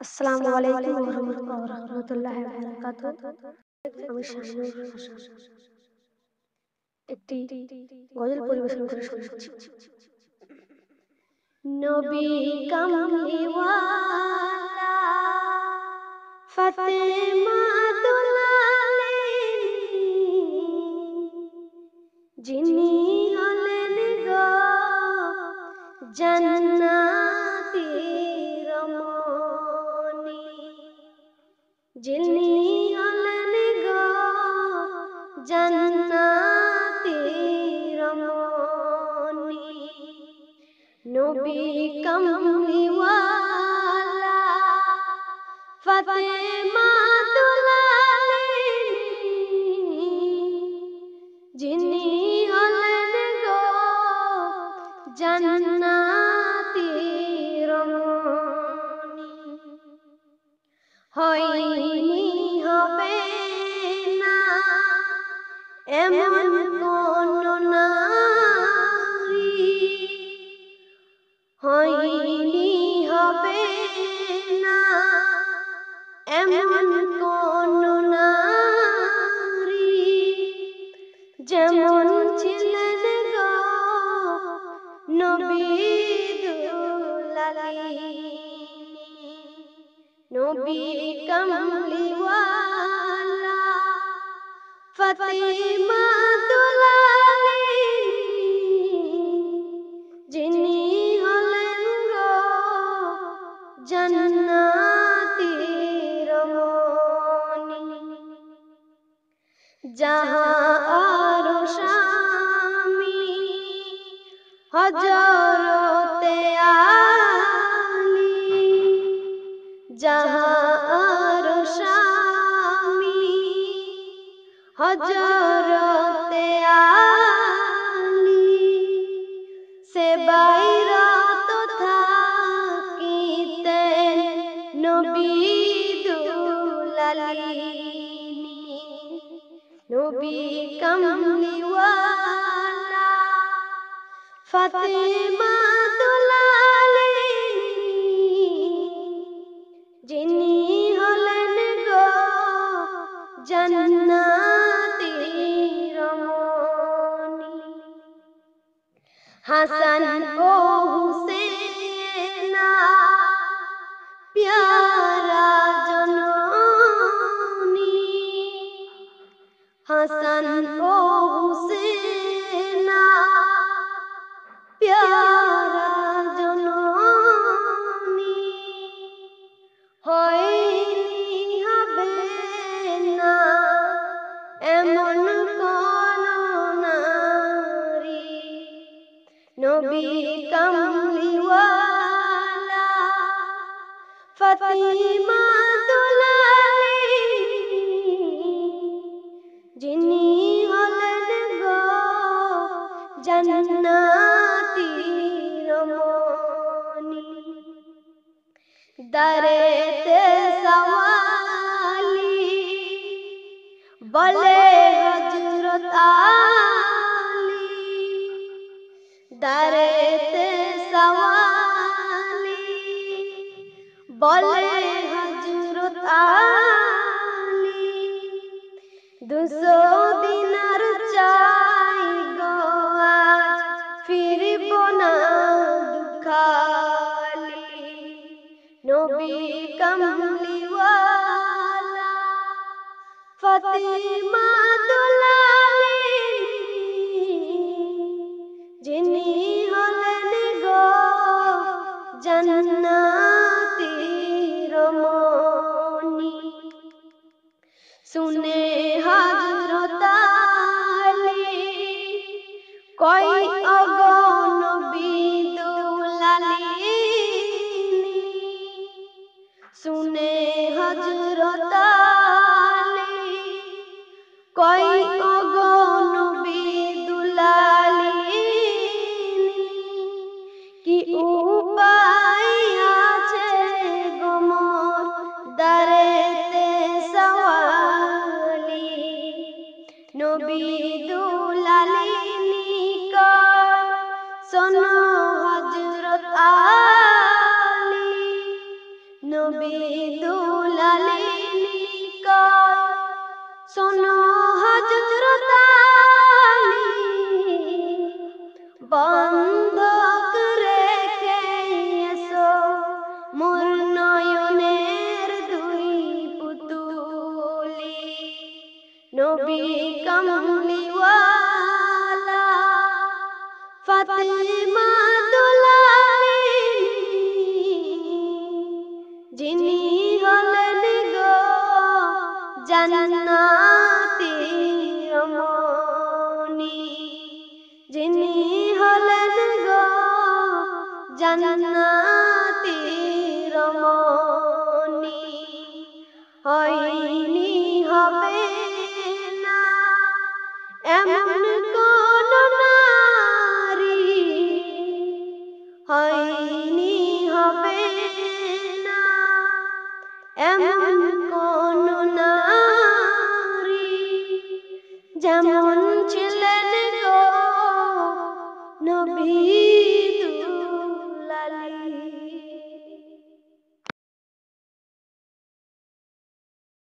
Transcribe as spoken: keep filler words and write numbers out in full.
আসসালামু আলাইকুম ওয়া রাহমাতুল্লাহি ওয়া বারাকাতুহু। আমি শাহিনুর হাসান একটি গজল পরিবেশন করে শোনাচ্ছি। নবী কামলিওয়ালা ফাতেমা দুলালেনী, যিনি হলেন গো জান্নাতি রমণী, যিনি হলেন গো জান্নাতি রমণী। নবী কামলিওয়ালা ফাতেমা দুলালেনী, যিনি হলেন গো জান্নাতি রমণী। হয়নি হবে না এমন কোন নারী, হয়নি হবে না এমন কোন নারী, যেমন ছিলেন গো নবী দুলালেনী। নবী কামলিওয়ালা ফাতেমা দুলালেনী, যিনি হলেন গো জান্নাতি রমণী। যাহা আরশ আমি হযরতে আলী, যাহা আরশ আমি হযরতে আলী, সে বাইরাত থাকিতেন নবী দুলালেনী। নবী কামলিওয়ালা ফাতেমা দুলালেনী, যিনি হলেন গো জান্নাতি রমণী। হাসান ও হুসেনা প্যারা জননী, হাসান ও হুসেনা প্যারা জননী। হয়নি হবে না এমন কোন নারী, নবী কামলিওয়ালা ফাতেমা দুলালেনী, যিনি হলেন গো জান্নাতি রমণী। দারেতে সওয়ালি বলে হযরত আলী, দারেতে সওয়ালি বলে হযরত আলী, দুশো দিনার চাই গো আজ ফিরব না দুখালি। নবী কামলিওয়ালা ফাতেমা দুলালেনী, যিনি হলেন গো জান্নাতি রমণী। শুনে হযরত আলী কই ওগো নবী দুলালেনী, শুনে হযরত আলী কই ওগো নবী দুলালেনী, কি উপায় আছে গো মোর দারেতে সওয়ালি। নবী দুলালেনী কয় শোনো হযরত আলী, নবী নবী দুলালিনী কয় শোনো হযরত আলী বন্ধক রেখে এসো মোর নয়নের দুই পুতুলি নবী কামলিওয়ালা ফাতেমা দুলালিনী যিনি হলেন গো জান্নাতি রমণী যিনি হলেন গো জান্নাতি রমণী হয়নি হবে না এমন কোন নারী হয়নি হবে না এমন